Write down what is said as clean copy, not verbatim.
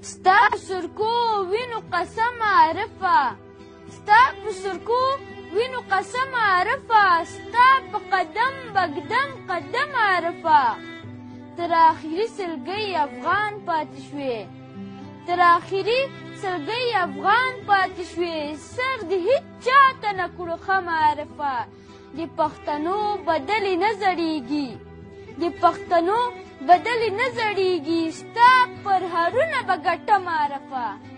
ستا په سرکو وینو قسم عارفه ستا په سرکو وینو قسم عارفه ستا په قدم بګدم قدم عارفه تر آخري سلګۍ افغان پاتې شوې تر آخري سلګۍ افغان پاتې شوې سر د هیچ چاته نه کړو ښه معرفه د پښتنو بدلې نه زړېږي د پښتنو بدلې نه زړېږي ستا پر هرونه به ګټه معرفه